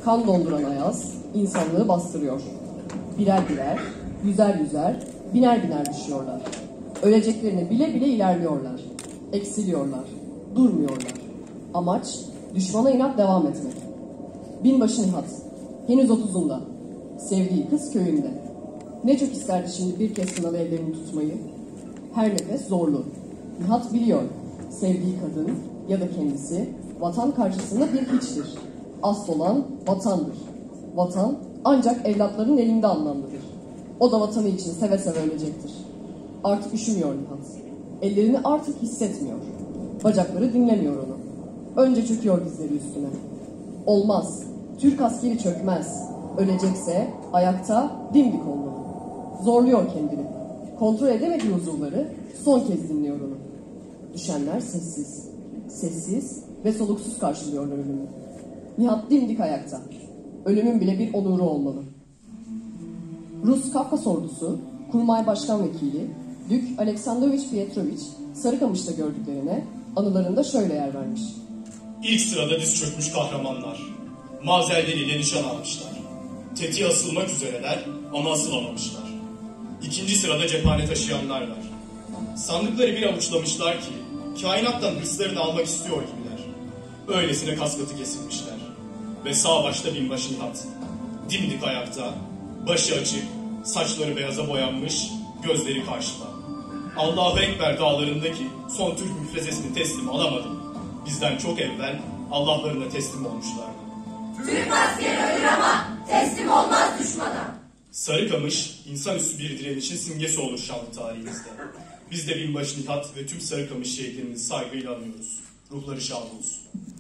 kan donduran ayaz insanlığı bastırıyor. Birer birer, yüzer yüzer, biner biner düşüyorlar. Öleceklerini bile bile ilerliyorlar. Eksiliyorlar, durmuyorlar. Amaç, düşmana inat devam etmek. Binbaşı Nihat, henüz 30'unda, sevdiği kız köyünde. Ne çok isterdi şimdi bir kez kınalı ellerini tutmayı. Her nefes zorlu. Nihat biliyor, sevdiği kadın ya da kendisi vatan karşısında bir hiçtir. Asıl olan vatandır. Vatan ancak evlatların elinde anlamlıdır. O da vatanı için seve seve ölecektir. Artık üşümüyor Nihat. Ellerini artık hissetmiyor. Bacakları dinlemiyor onu. Önce çöküyor dizleri üstüne. Olmaz. Türk askeri çökmez. Ölecekse ayakta dimdik olmalı. Zorluyor kendini. Kontrol edemediği huzurları son kez dinliyor onu. Düşenler sessiz. Sessiz ve soluksuz karşılıyorlar ölümü. Nihat dimdik ayakta. Ölümün bile bir onuru olmalı. Rus Kafkas ordusu, Kurmay Başkan Vekili Dük Aleksandrovich Pietrovich Sarıkamış'ta gördüklerine anılarında şöyle yer vermiş. İlk sırada diz çökmüş kahramanlar. Mazerleriyle nişan almışlar. Tetiğe asılmak üzereler ama asılamamışlar. İkinci sırada cephane taşıyanlar var. Sandıkları bir avuçlamışlar ki kainattan hırslarını almak istiyor gibiler. Öylesine kaskatı kesilmişler. Ve sağ başta binbaşı Nihat. Dimdik ayakta, başı açık, saçları beyaza boyanmış, gözleri karşıda. Allahu Ekber dağlarındaki son Türk müfrezesini teslim alamadım. Bizden çok evvel Allah'larına teslim olmuşlardı. Türk askeri ölür ama teslim olmaz düşmana. Sarıkamış, insanüstü bir direnişin simgesi olur şanlı tarihimizde. Biz de binbaşı Nihat ve tüm Sarıkamış şehitlerini saygıyla anıyoruz. Ruhları şad olsun.